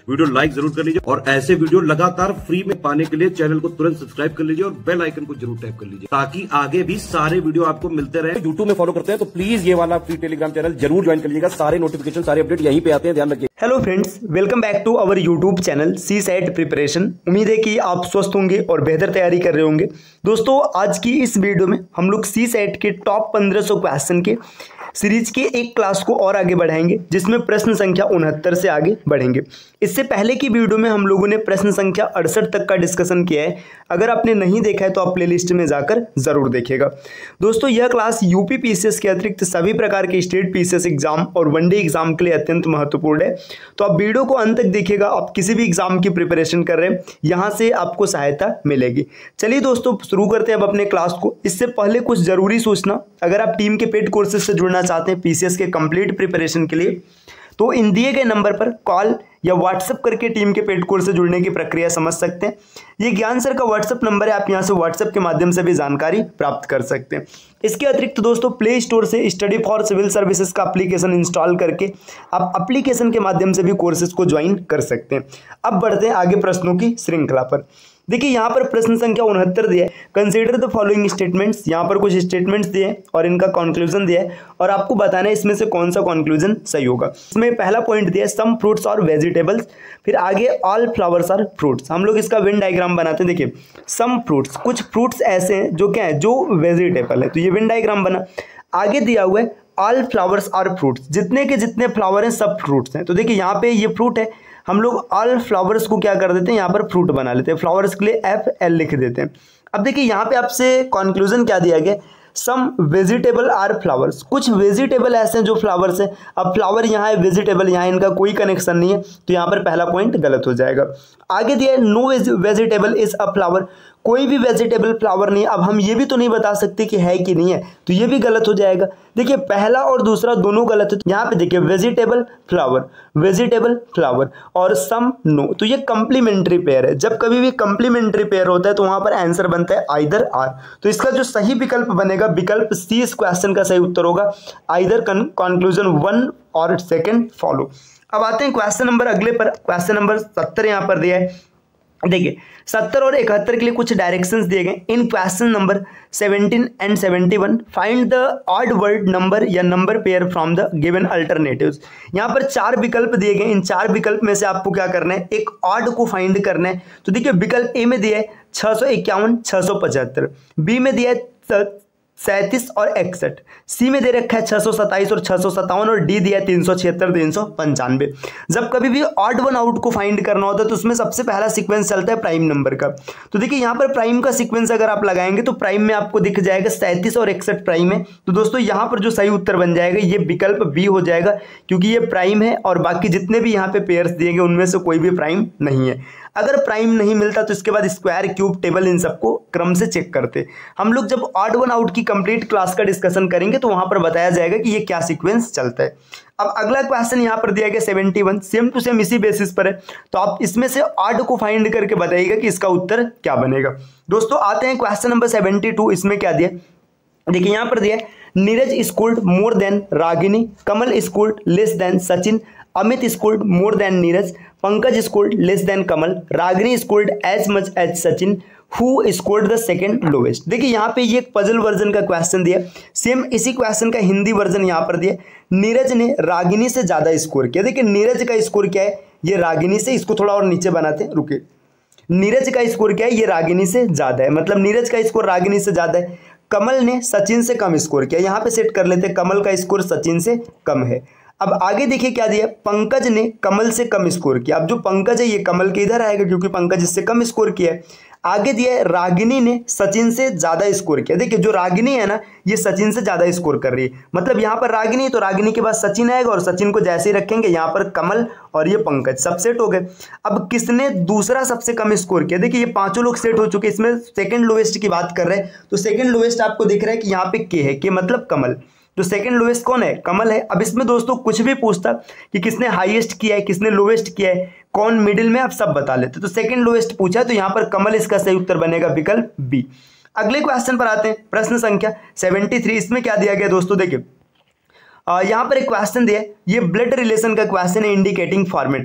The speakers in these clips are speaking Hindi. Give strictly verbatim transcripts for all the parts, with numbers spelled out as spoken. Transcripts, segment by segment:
वीडियो लाइक जरूर कर लीजिए और ऐसे वीडियो लगातार फ्री में पाने के लिए चैनल को तुरंत सब्सक्राइब कर लीजिए और बेल आइकन को जरूर टैप कर लीजिए ताकि आगे भी सारे वीडियो आपको मिलते रहे। यूट्यूब में फॉलो करते हैं तो प्लीज ये वाला फ्री टेलीग्राम चैनल जरूर ज्वाइन कर लीजिएगा। सारे नोटिफिकेशन सारे अपडेट यहीं पे आते हैं, ध्यान रखिए। Hello friends, welcome back to our YouTube channel CSAT preparation. उम्मीद है कि आप स्वस्थ होंगे और बेहतर तैयारी कर रहे होंगे। दोस्तों, आज की इस वीडियो में हम लोग सी सेट के टॉप पंद्रह सौ क्वेश्चन के सीरीज के एक क्लास को और आगे बढ़ाएंगे, जिसमें प्रश्न संख्या उनहत्तर से आगे बढ़ेंगे। इससे पहले की वीडियो में हम लोगों ने प्रश्न संख्या अड़सठ तक का डिस्कशन किया है। अगर आपने नहीं देखा है तो आप प्लेलिस्ट में जाकर जरूर देखिएगा। दोस्तों, यह क्लास यूपी पीसीएस के अतिरिक्त सभी प्रकार के स्टेट पीसीएस एग्जाम और वनडे एग्जाम के लिए अत्यंत महत्वपूर्ण है। तो आप वीडियो को अंत तक देखिएगा। आप किसी भी एग्जाम की प्रिपरेशन कर रहे हैं, यहाँ से आपको सहायता मिलेगी। चलिए दोस्तों, शुरू करते हैं अब अपने क्लास को। इससे पहले कुछ जरूरी सूचना, अगर आप टीम के पेड कोर्सेज से जुड़ना चाहते हैं पीसीएस के कंप्लीट प्रिपरेशन के लिए, तो इन दिए गए नंबर पर कॉल या व्हाट्सएप करके टीम के पेड कोर्स से जुड़ने की प्रक्रिया समझ सकते हैं। ये ज्ञान सर का व्हाट्सएप नंबर है, आप यहां से व्हाट्सएप के माध्यम से भी जानकारी प्राप्त कर सकते हैं। इसके अतिरिक्त दोस्तों, प्ले स्टोर से स्टडी फॉर सिविल सर्विसेज का एप्लीकेशन इंस्टॉल करके आप एप्लीकेशन के माध्यम से भी कोर्सेज को ज्वाइन कर सकते हैं। अब बढ़ते हैं आगे प्रश्नों की श्रृंखला पर। देखिए, यहाँ पर प्रश्न संख्या उनहत्तर दिया है। Consider the following statements. यहाँ पर कुछ स्टेटमेंट्स दिए हैं और इनका कंक्लूजन दिया है और आपको बताना है इसमें से कौन सा कंक्लूजन सही होगा। इसमें पहला पॉइंट दिया है सम फ्रूट्स और वेजिटेबल्स, फिर आगे ऑल फ्लावर्स आर फ्रूट्स। हम लोग इसका वेन डायग्राम बनाते हैं। देखिए, सम फ्रूट्स, कुछ फ्रूट्स ऐसे हैं जो क्या है, जो वेजिटेबल है, तो ये वेन डायग्राम बना। आगे दिया हुआ है ऑल फ्लावर्स आर फ्रूट्स, जितने के जितने फ्लावर हैं सब फ्रूट्स हैं। तो देखिए, यहाँ पे ये फ्रूट है, हम लोग ऑल फ्लावर्स को क्या कर देते हैं, यहाँ पर फ्रूट बना लेते हैं। फ्लावर्स के लिए एफ एल लिख देते हैं। अब देखिए, यहाँ पे आपसे कंक्लूजन क्या दिया गया, सम वेजिटेबल आर फ्लावर्स, कुछ वेजिटेबल ऐसे हैं जो फ्लावर्स हैं। अब फ्लावर यहाँ है, वेजिटेबल यहाँ है, इनका कोई कनेक्शन नहीं है, तो यहाँ पर पहला पॉइंट गलत हो जाएगा। आगे दिया है no vegetable is a flower, कोई भी वेजिटेबल फ्लावर नहीं। अब हम ये भी तो नहीं बता सकते कि है कि नहीं है, तो ये भी गलत हो जाएगा। देखिए, पहला और दूसरा दोनों गलत है। यहाँ पे देखिए, वेजिटेबल फ्लावर, वेजिटेबल फ्लावर और सम नो, तो ये कंप्लीमेंट्री पेयर है। जब कभी भी कंप्लीमेंट्री पेयर होता है तो वहां पर आंसर बनता है आइदर आर। तो इसका जो सही विकल्प बनेगा, विकल्प सी इस क्वेश्चन का सही उत्तर होगा। आइदर कंक्लूजन वन और सेकेंड फॉलो। अब आते हैं क्वेश्चन नंबर अगले पर। क्वेश्चन नंबर सत्तर यहाँ पर दिया है। देखिए, सत्तर और इकहत्तर के लिए कुछ डायरेक्शंस दिए गए। In question number seventeen and seventy one find the odd word number या number pair from the given alternatives. यहाँ पर चार विकल्प दिए गए। इन चार विकल्प में से आपको क्या करना है, एक ऑड को फाइंड करना है। तो देखिए, विकल्प ए में दिया है छः सौ इक्यावन छः सौ पचहत्तर, बी में दिया है सैंतीस और इकसठ, सी में दे रखा है छः सौ सत्ताईस और छः सौ सत्तावन और डी दिया है तीन सौ छिहत्तर तीन सौ पंचानवे। जब कभी भी ऑड वन आउट को फाइंड करना होता है तो उसमें सबसे पहला सीक्वेंस चलता है प्राइम नंबर का। तो देखिए, यहाँ पर प्राइम का सीक्वेंस अगर आप लगाएंगे तो प्राइम में आपको दिख जाएगा सैंतीस और इकसठ प्राइम है। तो दोस्तों, यहाँ पर जो सही उत्तर बन जाएगा ये विकल्प बी हो जाएगा, क्योंकि ये प्राइम है और बाकी जितने भी यहाँ पे पेयर्स दिए गए उनमें से कोई भी प्राइम नहीं है। अगर प्राइम नहीं मिलता तो इसके बाद स्क्वायर, क्यूब, टेबल, इन सबको क्रम से चेक करते। हम लोग जब ऑड वन आउट की कंप्लीट क्लास का डिस्कशन करेंगे तो वहां पर बताया जाएगा कि ये क्या सीक्वेंस चलता है। अब अगला क्वेश्चन यहाँ पर दिया गया seventy one, same to same इसी बेसिस पर है। तो आप इसमें से ऑड को फाइंड करके बताइएगा कि इसका उत्तर क्या बनेगा। दोस्तों, आते हैं क्वेश्चन नंबर सेवेंटी टू। इसमें क्या दिया, देखिए यहाँ पर दिया Neeraj scored more than Ragini, Kamal scored less than Sachin, Amit scored more than Neeraj, Pankaj scored less than Kamal, Ragini scored as much as Sachin, who scored the second lowest. देखिए, यहाँ पे ये एक पजल वर्जन का क्वेश्चन दिया। सेम इसी क्वेश्चन का हिंदी वर्जन यहाँ पर दिया। नीरज ने रागिनी से ज्यादा स्कोर किया। देखिए, नीरज का स्कोर क्या है, ये रागिनी से, इसको थोड़ा और नीचे बनाते हैं, रुके। नीरज का स्कोर क्या है, ये रागिनी से ज्यादा है, मतलब नीरज का स्कोर रागिनी से ज्यादा है। कमल ने सचिन से कम स्कोर किया। यहाँ पे सेट कर लेते हैं, कमल का स्कोर सचिन से कम है। अब आगे देखिए क्या दिया, पंकज ने कमल से कम स्कोर किया। अब जो पंकज है ये कमल के इधर आएगा क्योंकि पंकज इससे कम स्कोर किया है। आगे दिया है रागिनी ने सचिन से ज्यादा स्कोर किया। देखिए, जो रागिनी है ना, ये सचिन से ज्यादा स्कोर कर रही है। मतलब यहाँ पर रागिनी, तो रागिनी के बाद सचिन आएगा और सचिन को जैसे ही रखेंगे यहाँ पर कमल और ये पंकज सब सेट हो गए। अब किसने दूसरा सबसे कम स्कोर किया, देखिए ये पांचों लोग सेट हो चुके। इसमें सेकंड लोवेस्ट की बात कर रहे हैं, तो सेकंड लोवेस्ट आपको दिख रहा है कि यहाँ पे के है, के मतलब कमल। तो सेकंड लोवेस्ट कौन है, कमल है। अब इसमें दोस्तों कुछ भी पूछता कि किसने हाईएस्ट किया है, किसने लोवेस्ट किया है, कौन मिडिल में, आप सब बता लेते। तो सेकंड लोवेस्ट पूछा है, तो यहाँ पर कमल इसका सही उत्तर बनेगा विकल्प बी। अगले क्वेश्चन पर आते हैं, प्रश्न संख्या तिहत्तर। इसमें क्या दिया गया दोस्तों, देखिए यहाँ पर एक क्वेश्चन दिया है, ये ब्लड रिलेशन का क्वेश्चन है इंडिकेटिंग फॉर्मेट का।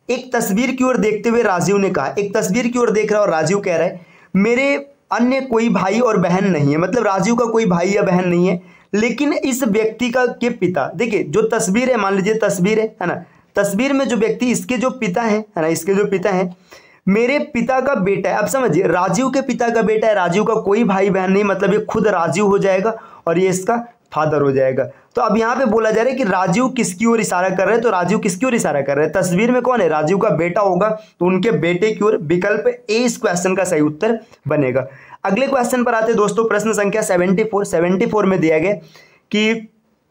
एक तस्वीर की ओर देखते हुए राजीव ने कहा, एक तस्वीर की ओर देख रहा है और राजीव कह रहा है मेरे अन्य कोई भाई और बहन नहीं है, मतलब राजीव का कोई भाई या बहन नहीं है, लेकिन इस व्यक्ति का के पिता, देखिए जो तस्वीर है, मान लीजिए तस्वीर है है ना, तस्वीर में जो व्यक्ति, इसके जो पिता है है ना, इसके जो पिता है मेरे पिता का बेटा है। अब समझिए, राजीव के पिता का बेटा है, राजीव का कोई भाई बहन नहीं, मतलब ये खुद राजीव हो जाएगा और ये इसका फादर हो जाएगा। तो अब यहाँ पे बोला जा रहा है कि राजीव किसकी ओर इशारा कर रहे हैं, तो राजीव किसकी ओर इशारा कर रहे हैं, तस्वीर में कौन है, राजीव का बेटा होगा, तो उनके बेटे की ओर विकल्प ए इस क्वेश्चन का सही उत्तर बनेगा। अगले क्वेश्चन पर आते हैं दोस्तों, प्रश्न संख्या सेवेंटी फोर सेवेंटी फोर में दिया गया कि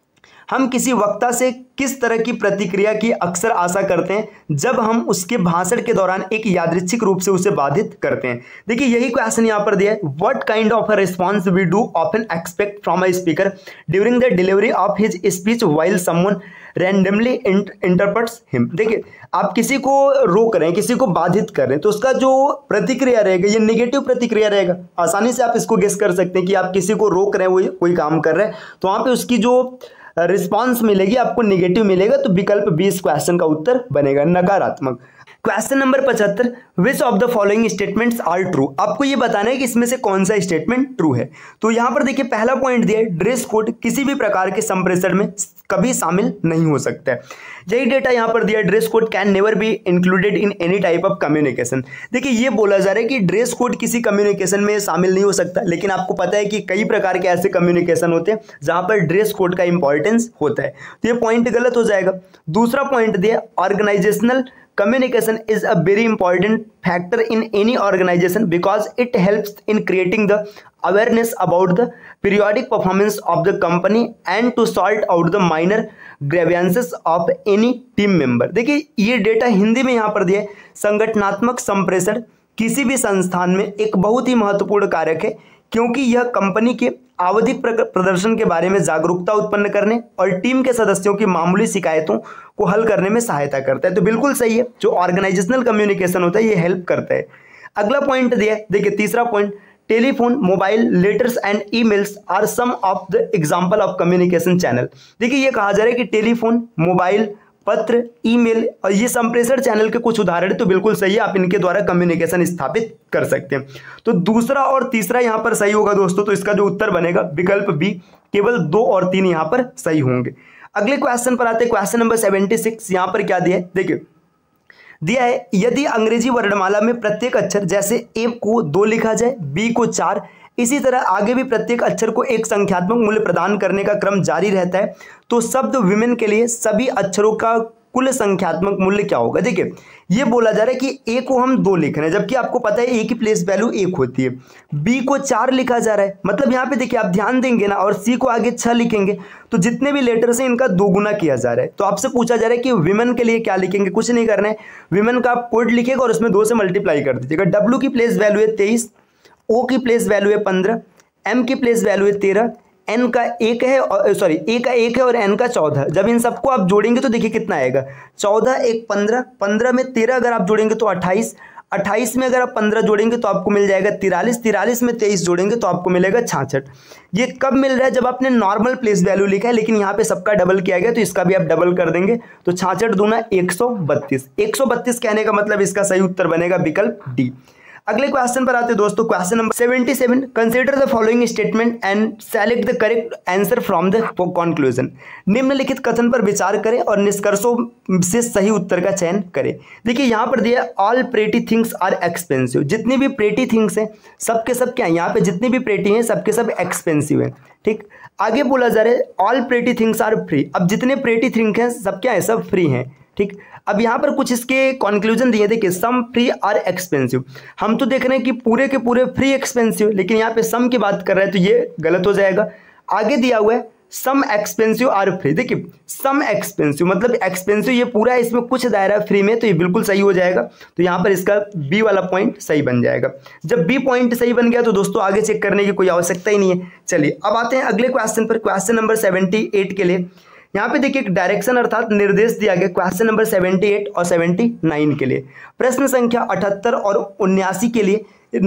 हम किसी वक्ता से किस तरह की प्रतिक्रिया की अक्सर आशा करते हैं जब हम उसके भाषण के दौरान एक यादृच्छिक रूप से उसे बाधित करते हैं। देखिए यही क्वेश्चन यहाँ पर दिया है, what kind of a response we do often expect from a speaker during the delivery of his speech while someone randomly interprets him. देखिए आप किसी को रोक रहे हैं, किसी को बाधित कर रहे हैं, तो उसका जो प्रतिक्रिया रहेगा ये नेगेटिव प्रतिक्रिया रहेगा। आसानी से आप इसको गेस कर सकते हैं कि आप किसी को रोक रहे हैं, वो कोई काम कर रहे हैं, तो वहाँ पे उसकी जो रिस्पांस मिलेगी आपको नेगेटिव मिलेगा, तो विकल्प बी इस क्वेश्चन का उत्तर बनेगा, नकारात्मक। क्वेश्चन नंबर पचहत्तर, which of the following statements are true. आपको ये बताना है कि इसमें से कौन सा स्टेटमेंट ट्रू है। तो यहाँ पर देखिए पहला पॉइंट दिया है, ड्रेस कोड किसी भी प्रकार के संप्रेषण में कभी शामिल नहीं हो सकता है। यही डेटा यहाँ पर दिया, dress code can never be included in any type of communication. देखिए ये बोला जा रहा है कि ड्रेस कोड किसी कम्युनिकेशन में शामिल नहीं हो सकता, लेकिन आपको पता है कि कई प्रकार के ऐसे कम्युनिकेशन होते हैं जहाँ पर ड्रेस कोड का इंपॉर्टेंस होता है, तो ये पॉइंट गलत हो जाएगा। दूसरा पॉइंट दिया, organisational communication is a very important factor in any organization because it helps in creating the awareness about the periodic performance of the company and to sort out the minor grievances of any team member। देखिए ये डेटा हिंदी में यहाँ पर दिया है, संगठनात्मक संप्रेषण किसी भी संस्थान में एक बहुत ही महत्वपूर्ण कारक है क्योंकि यह कंपनी के आवधिक प्रदर्शन के बारे में जागरूकता उत्पन्न करने और टीम के सदस्यों की मामूली शिकायतों को हल करने में सहायता करता है। तो बिल्कुल सही है, जो ऑर्गेनाइजेशनल कम्युनिकेशन होता है ये हेल्प करता है। अगला पॉइंट दिया है, देखिए तीसरा point, telephone, mobile, letters and emails are some of the example of communication channel. देखिए ये कहा जा रहा है कि टेलीफोन, मोबाइल, पत्र, ईमेल और ये संप्रेषण चैनल के कुछ उदाहरण है, तो बिल्कुल सही है, आप इनके द्वारा कम्युनिकेशन स्थापित कर सकते हैं। तो दूसरा और तीसरा यहाँ पर सही होगा दोस्तों, तो इसका जो उत्तर बनेगा विकल्प बी, केवल दो और तीन यहाँ पर सही होंगे। अगले क्वेश्चन पर आते हैं, क्वेश्चन नंबर सेवेंटी सिक्स। यहाँ पर क्या दिया है, देखिए दिया है, यदि अंग्रेजी वर्णमाला में प्रत्येक अक्षर जैसे ए को दो लिखा जाए, बी को चार, इसी तरह आगे भी प्रत्येक अक्षर को एक संख्यात्मक मूल्य प्रदान करने का क्रम जारी रहता है, तो शब्द विमेन के लिए सभी अक्षरों का कुल संख्यात्मक मूल्य क्या होगा। देखिए ये बोला जा रहा है कि ए को हम दो लिख रहे हैं, जबकि आपको पता है ए की प्लेस वैल्यू एक होती है, बी को चार लिखा जा रहा है, मतलब यहाँ पे देखिए आप ध्यान देंगे ना, और सी को आगे छह लिखेंगे, तो जितने भी लेटर्स हैं इनका दोगुना किया जा रहा है। तो आपसे पूछा जा रहा है कि विमेन के लिए क्या लिखेंगे, कुछ नहीं करना है, विमेन का आप कोड लिखेगा और उसमें दो से मल्टीप्लाई कर दीजिएगा। डब्ल्यू की प्लेस वैल्यू है तेईस, ओ की प्लेस वैल्यू है पंद्रह, एम की प्लेस वैल्यू है तेरह, एन का एक है और सॉरी ए का एक है और एन का चौदह। जब इन सबको आप जोड़ेंगे तो देखिए कितना आएगा, चौदह एक पंद्रह, पंद्रह में तेरह अगर आप जोड़ेंगे तो अट्ठाईस, अट्ठाईस में अगर आप पंद्रह जोड़ेंगे तो आपको मिल जाएगा तिरालीस, तिरालीस में तेईस जोड़ेंगे तो आपको मिलेगा छाछठ। ये कब मिल रहा है, जब आपने नॉर्मल प्लेस वैल्यू लिखा है, लेकिन यहाँ पे सबका डबल किया गया तो इसका भी आप डबल कर देंगे, तो छाछठ दूना एक सौ बत्तीस। एक सौ बत्तीस कहने का मतलब इसका सही उत्तर बनेगा विकल्प डी। अगले क्वेश्चन पर आते हैं दोस्तों, question number seventy seven, consider the following statement and select the correct answer from the conclusion. निम्नलिखित कथन पर विचार करें और निष्कर्षों से सही उत्तर का चयन करें। देखिए यहाँ पर दिया, all pretty things are expensive. जितनी भी प्रेटी थिंग्स हैं सबके सब क्या है, यहाँ पे जितनी भी प्रेटी हैं सबके सब एक्सपेंसिव हैं, ठीक। आगे बोला जा रहा है all pretty things are free. अब जितने प्रेटी थिंग हैं सब क्या है, सब फ्री हैं, ठीक। अब यहाँ पर कुछ इसके कंक्लूजन दिए, देखिए सम फ्री आर एक्सपेंसिव। हम तो देख रहे हैं कि पूरे के पूरे फ्री एक्सपेंसिव, लेकिन यहाँ पे सम की बात कर रहे हैं तो ये गलत हो जाएगा। आगे दिया हुआ है सम एक्सपेंसिव आर फ्री। देखिए सम एक्सपेंसिव मतलब एक्सपेंसिव ये पूरा है, इसमें कुछ दायरा फ्री में, तो ये बिल्कुल सही हो जाएगा। तो यहाँ पर इसका बी वाला पॉइंट सही बन जाएगा। जब बी पॉइंट सही बन गया तो दोस्तों आगे चेक करने की कोई आवश्यकता ही नहीं है। चलिए अब आते हैं अगले क्वेश्चन पर, क्वेश्चन नंबर सेवेंटी एट के लिए। यहाँ पे देखिए एक डायरेक्शन अर्थात निर्देश दिया गया क्वेश्चन नंबर सेवेंटी एट और सेवेंटी नाइन के लिए। प्रश्न संख्या अठहत्तर और उन्यासी के लिए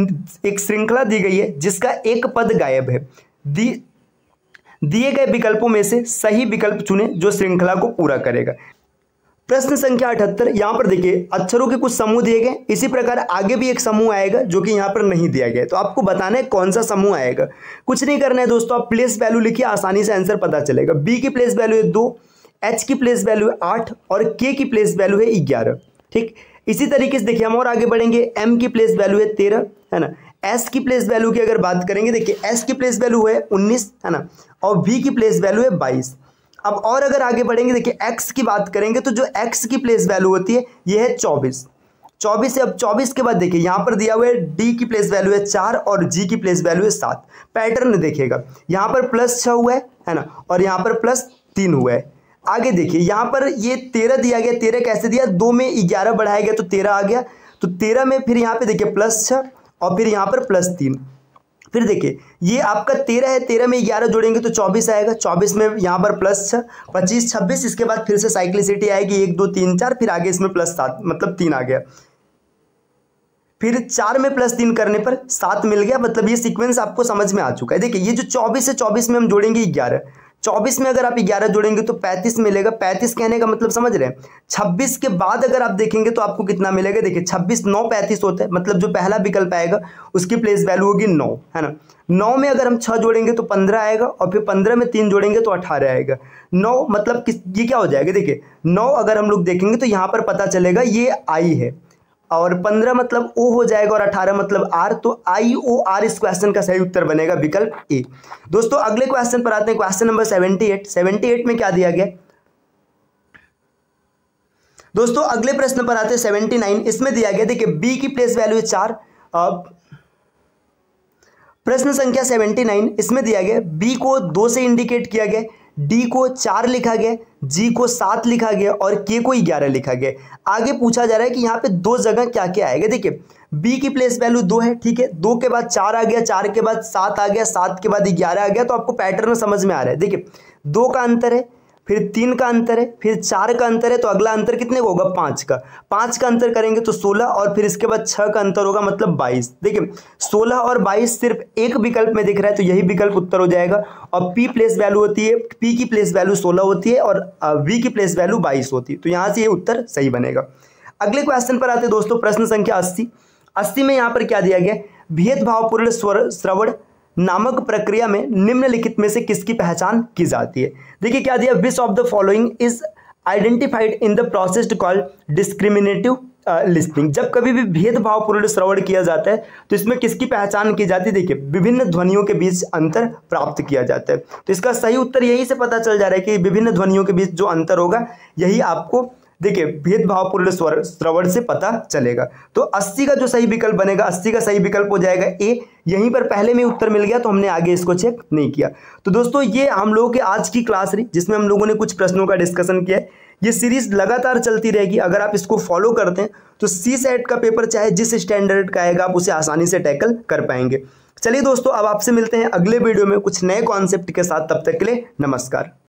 एक श्रृंखला दी गई है जिसका एक पद गायब है। दी दिए गए विकल्पों में से सही विकल्प चुनें जो श्रृंखला को पूरा करेगा। प्रश्न संख्या अठहत्तर, यहाँ पर देखिए अक्षरों के कुछ समूह दिए गए, इसी प्रकार आगे भी एक समूह आएगा जो कि यहाँ पर नहीं दिया गया है, तो आपको बताना है कौन सा समूह आएगा। कुछ नहीं करना है दोस्तों, आप प्लेस वैल्यू लिखिए, आसानी से आंसर पता चलेगा। बी की प्लेस वैल्यू है दो, एच की प्लेस वैल्यू है आठ और के की प्लेस वैल्यू है ग्यारह। ठीक, इसी तरीके से देखिए हम और आगे बढ़ेंगे। एम की प्लेस वैल्यू है तेरह, है ना। एस की प्लेस वैल्यू की अगर बात करेंगे, देखिए एस की प्लेस वैल्यू है उन्नीस, है ना, और वी की प्लेस वैल्यू है बाईस। अब और अगर आगे बढ़ेंगे, देखिए एक्स की बात करेंगे तो जो एक्स की प्लेस वैल्यू होती है ये है चौबीस। चौबीस से अब चौबीस के बाद देखिए यहाँ पर दिया हुआ है डी की प्लेस वैल्यू है चार और जी की प्लेस वैल्यू है सात। पैटर्न देखिएगा, यहाँ पर प्लस छः हुआ है, है ना, और यहाँ पर प्लस तीन हुआ है। आगे देखिए यहाँ पर ये तेरह दिया गया, तेरह कैसे दिया, दो में ग्यारह बढ़ाया गया तो तेरह आ गया, तो तेरह में फिर यहाँ पे देखिए प्लस छः और फिर यहाँ पर प्लस तीन। फिर देखिए ये आपका तेरह है, तेरह में ग्यारह जोड़ेंगे तो चौबीस आएगा, चौबीस में यहाँ पर प्लस छः, पच्चीस, छब्बीस, इसके बाद फिर से साइक्लिसिटी आएगी, एक दो तीन चार, फिर आगे इसमें प्लस सात, मतलब तीन आ गया। फिर चार में प्लस तीन करने पर सात मिल गया, मतलब ये सीक्वेंस आपको समझ में आ चुका है। देखिए ये जो चौबीस है, चौबीस में हम जोड़ेंगे ग्यारह, चौबीस में अगर आप ग्यारह जोड़ेंगे तो पैंतीस मिलेगा। पैंतीस कहने का मतलब समझ रहे हैं, छब्बीस के बाद अगर आप देखेंगे तो आपको कितना मिलेगा, देखिए छब्बीस नौ पैंतीस होता है, मतलब जो पहला विकल्प आएगा उसकी प्लेस वैल्यू होगी नौ, है ना। नौ में अगर हम छः जोड़ेंगे तो पंद्रह आएगा और फिर पंद्रह में तीन जोड़ेंगे तो अठारह आएगा। नौ मतलब किस, ये क्या हो जाएगा, देखिए नौ अगर हम लोग देखेंगे तो यहाँ पर पता चलेगा ये आई है, और पंद्रह मतलब ओ हो जाएगा और अठारह मतलब आर, तो आई ओ आर इस क्वेश्चन का सही उत्तर बनेगा विकल्प ए। दोस्तों अगले क्वेश्चन पर आते हैं, question number seventy eight. Seventy eight में क्या दिया गया दोस्तों, अगले प्रश्न पर आते हैं सेवेंटी नाइन। इसमें दिया गया, देखिए बी की प्लेस वैल्यू है चार। प्रश्न संख्या सेवेंटी नाइन, इसमें दिया गया बी को दो से इंडिकेट किया गया, डी को चार लिखा गया, जी को सात लिखा गया और के को ग्यारह लिखा गया। आगे पूछा जा रहा है कि यहाँ पे दो जगह क्या क्या आएगा। देखिए बी की प्लेस वैल्यू दो है, ठीक है, दो के बाद चार आ गया, चार के बाद सात आ गया, सात के बाद ग्यारह आ गया, तो आपको पैटर्न समझ में आ रहा है। देखिए दो का अंतर है, फिर तीन का अंतर है, फिर चार का अंतर है, तो अगला अंतर कितने का होगा, पाँच का। पाँच का अंतर करेंगे तो सोलह और फिर इसके बाद छः का अंतर होगा, मतलब बाईस। देखिए सोलह और बाईस सिर्फ एक विकल्प में दिख रहा है, तो यही विकल्प उत्तर हो जाएगा। और पी प्लेस वैल्यू होती है, पी की प्लेस वैल्यू सोलह होती है और वी की प्लेस वैल्यू बाईस होती है, तो यहाँ से ये उत्तर सही बनेगा। अगले क्वेश्चन पर आते हैं दोस्तों, प्रश्न संख्या अस्सी। अस्सी में यहाँ पर क्या दिया गया, भेदभावपूर्ण स्वर श्रवण नामक प्रक्रिया में निम्नलिखित में से किसकी पहचान की जाती है। देखिए क्या दिया, which of the following is identified in the process called discriminative listening. जब कभी भी भेदभावपूर्ण श्रवण किया जाता है तो इसमें किसकी पहचान की जाती है, देखिए विभिन्न ध्वनियों के बीच अंतर प्राप्त किया जाता है। तो इसका सही उत्तर यही से पता चल जा रहा है कि विभिन्न ध्वनियों के बीच जो अंतर होगा यही आपको देखिए भेदभावपूर्ण स्वर श्रवण से पता चलेगा। तो अस्सी का जो सही विकल्प बनेगा, अस्सी का सही विकल्प हो जाएगा ए। यहीं पर पहले में उत्तर मिल गया तो हमने आगे इसको चेक नहीं किया। तो दोस्तों ये हम लोगों की आज की क्लास रही जिसमें हम लोगों ने कुछ प्रश्नों का डिस्कशन किया है। ये सीरीज लगातार चलती रहेगी, अगर आप इसको फॉलो करते हैं तो सी सेट का पेपर चाहे जिस स्टैंडर्ड का आएगा आप उसे आसानी से टैकल कर पाएंगे। चलिए दोस्तों अब आपसे मिलते हैं अगले वीडियो में कुछ नए कॉन्सेप्ट के साथ, तब तक के लिए नमस्कार।